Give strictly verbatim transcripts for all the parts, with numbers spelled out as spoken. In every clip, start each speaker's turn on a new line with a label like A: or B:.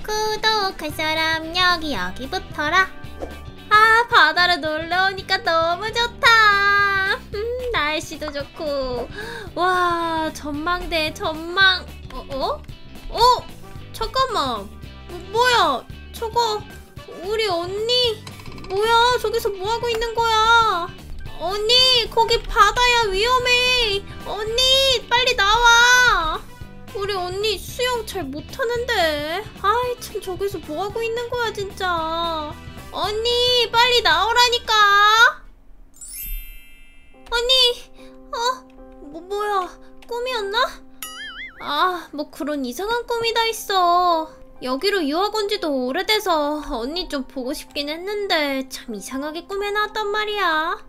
A: 구독할 사람 여기 여기부터라. 아, 바다로 놀러오니까 너무 좋다. 음, 날씨도 좋고. 와, 전망대 전망. 어? 어? 어? 잠깐만. 뭐, 뭐야 저거. 우리 언니 뭐야, 저기서 뭐하고 있는 거야? 언니, 거기 바다야, 위험해. 언니, 빨리 나와. 우리 언니 수영 잘 못하는데. 아이 참, 저기서 뭐하고 있는 거야 진짜. 언니, 빨리 나오라니까. 언니, 어? 뭐, 뭐야, 꿈이었나? 아, 뭐 그런 이상한 꿈이 다 있어. 여기로 유학 온 지도 오래돼서 언니 좀 보고 싶긴 했는데 참 이상하게 꿈에 나왔단 말이야.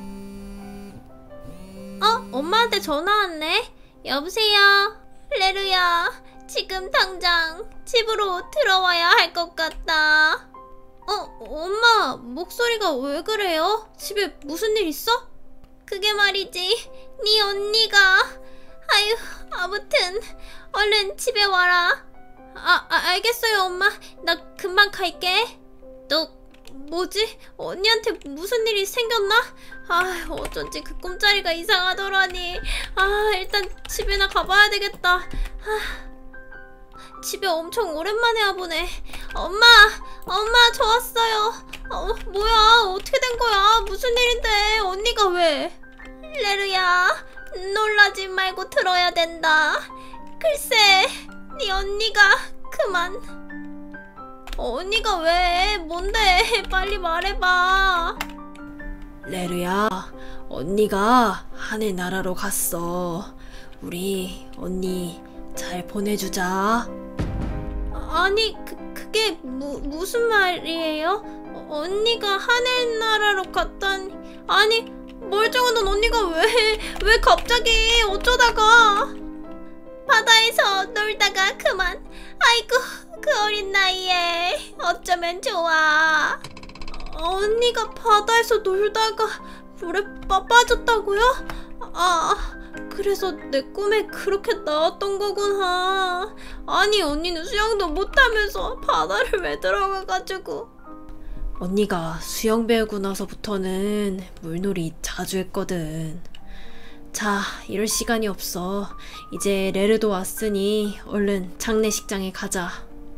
A: 어? 엄마한테 전화 왔네? 여보세요? 레루야, 지금 당장 집으로 들어와야 할 것 같다. 어? 엄마, 목소리가 왜 그래요? 집에 무슨 일 있어? 그게 말이지, 네 언니가. 아유, 아무튼 얼른 집에 와라. 아, 아, 알겠어요 엄마. 나 금방 갈게. 너 뭐지? 언니한테 무슨 일이 생겼나? 아, 어쩐지 그 꿈자리가 이상하더라니. 아, 일단 집에나 가봐야 되겠다. 아, 집에 엄청 오랜만에 와보네. 엄마, 엄마, 저 왔어요. 어, 뭐야, 어떻게 된 거야? 무슨 일인데? 언니가 왜? 레루야, 놀라지 말고 들어야 된다. 글쎄, 네 언니가 그만. 어, 언니가 왜? 뭔데? 빨리 말해봐.
B: 레루야, 언니가 하늘나라로 갔어. 우리 언니 잘 보내주자.
A: 아니, 그, 그게 무, 무슨 말이에요? 어, 언니가 하늘나라로 갔다니. 아니, 멀쩡한 언니가 왜, 왜 갑자기 어쩌다가. 바다에서 놀다가 그만. 아이고, 그 어린 나이에 어쩌면 좋아. 언니가 바다에서 놀다가 물에 빠, 빠졌다고요? 아, 그래서 내 꿈에 그렇게 나왔던 거구나. 아니, 언니는 수영도 못하면서 바다를 왜 들어가가지고.
B: 언니가 수영 배우고 나서부터는 물놀이 자주 했거든. 자, 이럴 시간이 없어. 이제 레르도 왔으니 얼른 장례식장에 가자.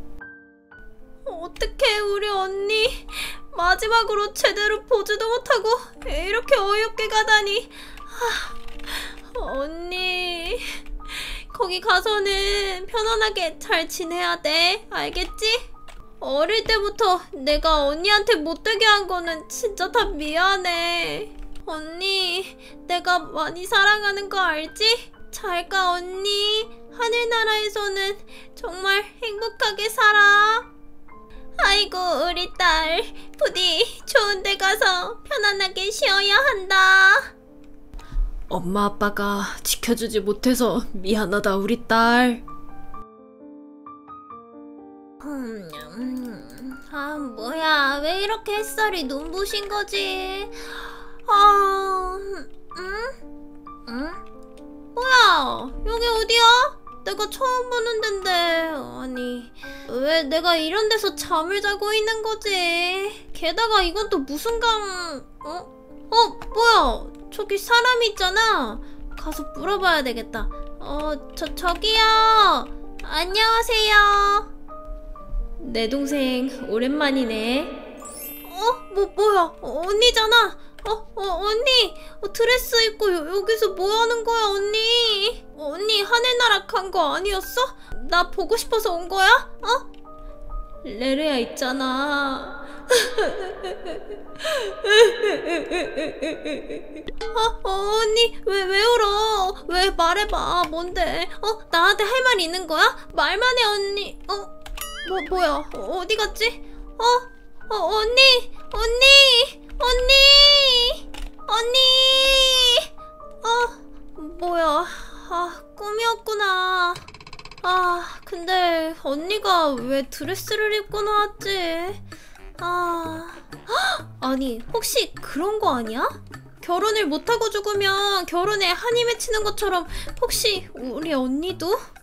A: 어떡해, 우리 언니. 마지막으로 제대로 보지도 못하고 이렇게 어이없게 가다니. 아, 언니, 거기 가서는 편안하게 잘 지내야 돼. 알겠지? 어릴 때부터 내가 언니한테 못되게 한 거는 진짜 다 미안해. 언니, 내가 많이 사랑하는 거 알지? 잘 가, 언니. 하늘나라에서는 정말 행복하게 살아. 아이고, 우리 딸. 부디 좋은 데 가서 편안하게 쉬어야 한다.
B: 엄마 아빠가 지켜주지 못해서 미안하다, 우리 딸.
A: 음, 음, 아, 뭐야, 왜 이렇게 햇살이 눈부신 거지? 아, 응? 응? 뭐야, 여기 어디야? 내가 처음 보는 덴데. 아니, 왜 내가 이런 데서 잠을 자고 있는 거지? 게다가 이건 또 무슨 강... 어? 어, 뭐야, 저기 사람이 있잖아. 가서 물어봐야 되겠다. 어, 저, 저기요. 안녕하세요.
B: 내 동생 오랜만이네.
A: 어? 뭐, 뭐야, 어, 언니잖아. 어? 어, 언니, 어, 드레스 입고 요, 여기서 뭐 하는 거야, 언니? 어, 언니 하늘나라 간 거 아니었어? 나 보고 싶어서 온 거야? 어?
B: 레르야 있잖아.
A: 어, 어, 언니, 왜, 왜 울어? 왜, 말해봐, 뭔데? 어, 나한테 할 말 있는 거야? 말만 해, 언니. 어, 뭐, 뭐야, 어, 어디 갔지? 어, 어, 언니, 언니, 언니, 언니. 어, 뭐야, 아, 꿈이었구나. 아, 근데 언니가 왜 드레스를 입고 나왔지? 아, 헉! 아니, 혹시 그런 거 아니야? 결혼을 못하고 죽으면 결혼에 한이 맺히는 것처럼 혹시 우리 언니도?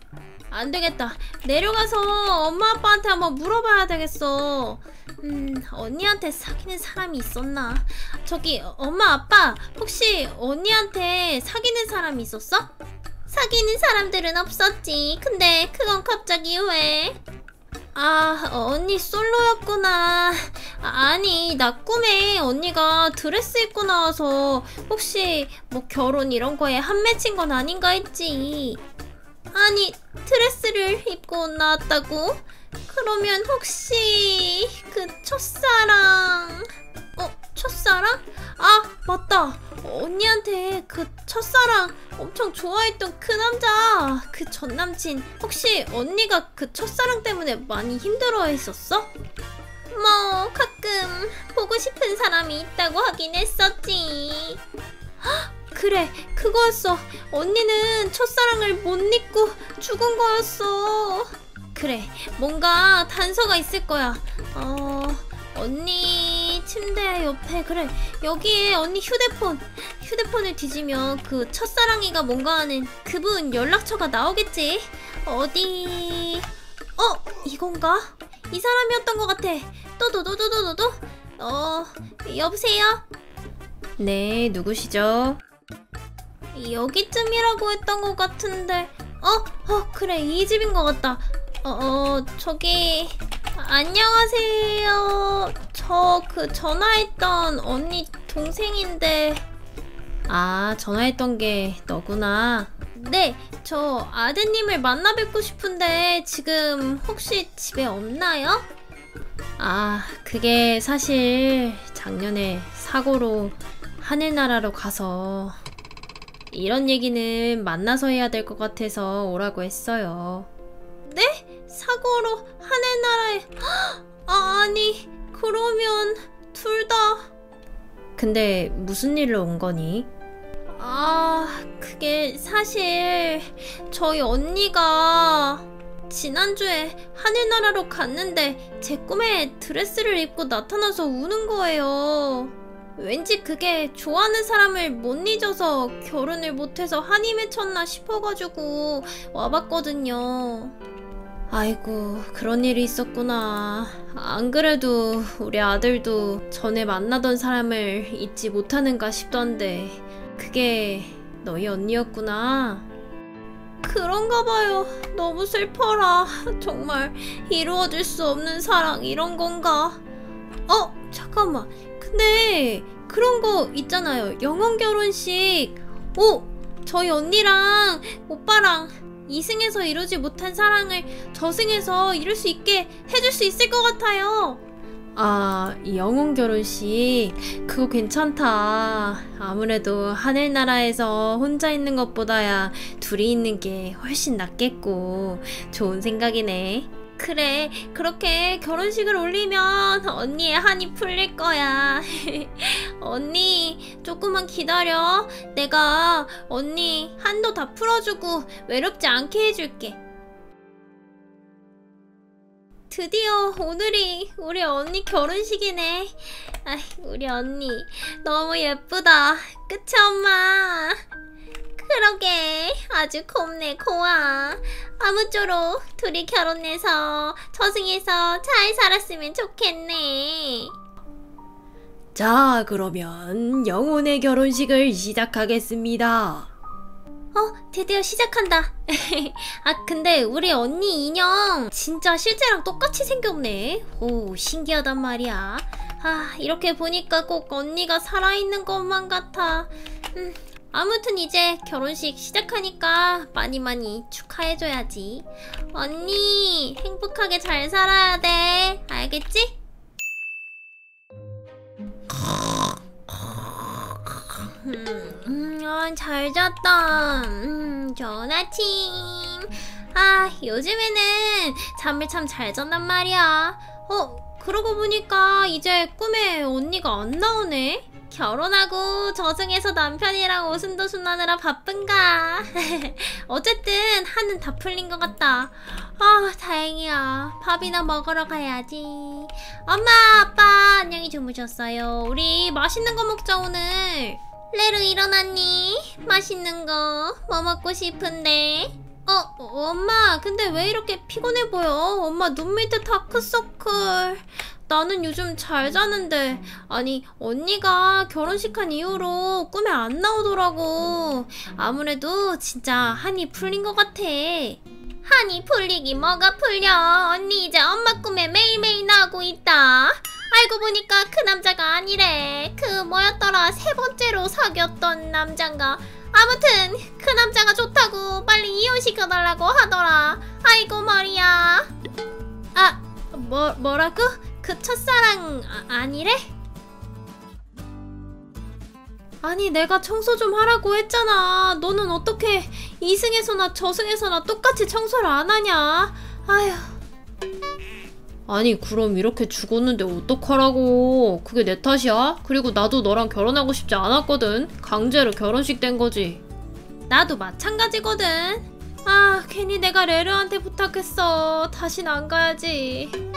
A: 안 되겠다. 내려가서 엄마 아빠한테 한번 물어봐야 되겠어. 음, 언니한테 사귀는 사람이 있었나? 저기 엄마 아빠, 혹시 언니한테 사귀는 사람이 있었어? 사귀는 사람들은 없었지. 근데 그건 갑자기 왜? 아, 언니 솔로였구나. 아, 아니, 나 꿈에 언니가 드레스 입고 나와서 혹시 뭐 결혼 이런 거에 한 맺힌 건 아닌가 했지. 아니, 드레스를 입고 나왔다고? 그러면 혹시 그 첫사랑... 어? 첫사랑? 아, 맞다. 언니한테 그 첫사랑 엄청 좋아했던 그 남자, 그 전남친, 혹시 언니가 그 첫사랑 때문에 많이 힘들어했었어? 뭐 가끔 보고 싶은 사람이 있다고 하긴 했었지. 헉, 그래, 그거였어. 언니는 첫사랑을 못 잊고 죽은 거였어. 그래, 뭔가 단서가 있을 거야. 어... 언니 침대 옆에, 그래, 여기에 언니 휴대폰 휴대폰을 뒤지면 그 첫사랑이가 뭔가 하는 그분 연락처가 나오겠지. 어디... 어? 이건가? 이 사람이었던 것 같아. 또도도도도도도? 어... 여보세요?
B: 네, 누구시죠?
A: 여기쯤이라고 했던 것 같은데. 어? 어, 그래, 이 집인 것 같다. 어, 어 저기... 안녕하세요. 저 그 전화했던 언니 동생인데.
B: 아, 전화했던 게 너구나.
A: 네, 저 아드님을 만나 뵙고 싶은데 지금 혹시 집에 없나요?
B: 아, 그게 사실 작년에 사고로 하늘나라로 가서 이런 얘기는 만나서 해야 될 것 같아서 오라고 했어요.
A: 네? 사고로 하늘나라에... 아, 아니, 그러면 둘 다...
B: 근데 무슨 일로 온 거니?
A: 아, 그게 사실 저희 언니가 지난주에 하늘나라로 갔는데 제 꿈에 드레스를 입고 나타나서 우는 거예요. 왠지 그게 좋아하는 사람을 못 잊어서 결혼을 못해서 한이 맺혔나 싶어가지고 와봤거든요.
B: 아이고, 그런 일이 있었구나. 안 그래도 우리 아들도 전에 만나던 사람을 잊지 못하는가 싶던데 그게 너희 언니였구나.
A: 그런가 봐요. 너무 슬퍼라. 정말 이루어질 수 없는 사랑 이런 건가? 어? 잠깐만. 근데 그런 거 있잖아요. 영혼 결혼식. 오! 저희 언니랑 오빠랑 이승에서 이루지 못한 사랑을 저승에서 이룰 수 있게 해줄 수 있을 것 같아요.
B: 아, 영혼 결혼식 그거 괜찮다. 아무래도 하늘나라에서 혼자 있는 것보다야 둘이 있는 게 훨씬 낫겠고 좋은 생각이네.
A: 그래, 그렇게 결혼식을 올리면 언니의 한이 풀릴 거야. 언니, 조금만 기다려. 내가 언니 한도 다 풀어주고 외롭지 않게 해줄게. 드디어 오늘이 우리 언니 결혼식이네. 아이, 우리 언니 너무 예쁘다. 그치, 엄마? 그러게, 아주 곱네, 고와. 아무쪼록 둘이 결혼해서 저승에서 잘 살았으면 좋겠네.
B: 자, 그러면 영혼의 결혼식을 시작하겠습니다.
A: 어, 드디어 시작한다. 아, 근데 우리 언니 인형 진짜 실제랑 똑같이 생겼네. 오, 신기하단 말이야. 아, 이렇게 보니까 꼭 언니가 살아있는 것만 같아. 음, 아무튼 이제 결혼식 시작하니까 많이 많이 축하해줘야지. 언니, 행복하게 잘 살아야 돼. 알겠지? 음, 음, 아, 잘 잤다. 음, 좋은 아침. 아, 요즘에는 잠을 참 잘 잔단 말이야. 어, 그러고 보니까 이제 꿈에 언니가 안 나오네. 결혼하고 저승에서 남편이랑 오순도순하느라 바쁜가. 어쨌든 한은 다 풀린 것 같다. 아, 다행이야. 밥이나 먹으러 가야지. 엄마, 아빠 안녕히 주무셨어요. 우리 맛있는 거 먹자 오늘. 레루 일어났니? 맛있는 거 뭐 먹고 싶은데? 어, 엄마, 근데 왜 이렇게 피곤해 보여? 엄마 눈 밑에 다크서클. 나는 요즘 잘 자는데. 아니, 언니가 결혼식 한 이후로 꿈에 안 나오더라고. 아무래도 진짜 한이 풀린 것 같아. 한이 풀리기 뭐가 풀려. 언니 이제 엄마 꿈에 매일매일 나오고 있다. 알고 보니까 그 남자가 아니래. 그 뭐였더라, 세 번째로 사귀었던 남잔가. 아무튼 그 남자가 좋다고 빨리 이혼시켜달라고 하더라. 아이고 머리야. 아, 뭐, 뭐라고? 그 첫사랑 아, 아니래? 아니 내가 청소 좀 하라고 했잖아. 너는 어떻게 이승에서나 저승에서나 똑같이 청소를 안 하냐? 아휴.
B: 아니 그럼 이렇게 죽었는데 어떡하라고. 그게 내 탓이야? 그리고 나도 너랑 결혼하고 싶지 않았거든. 강제로 결혼식 된 거지.
A: 나도 마찬가지거든. 아, 괜히 내가 레르한테 부탁했어. 다신 안 가야지.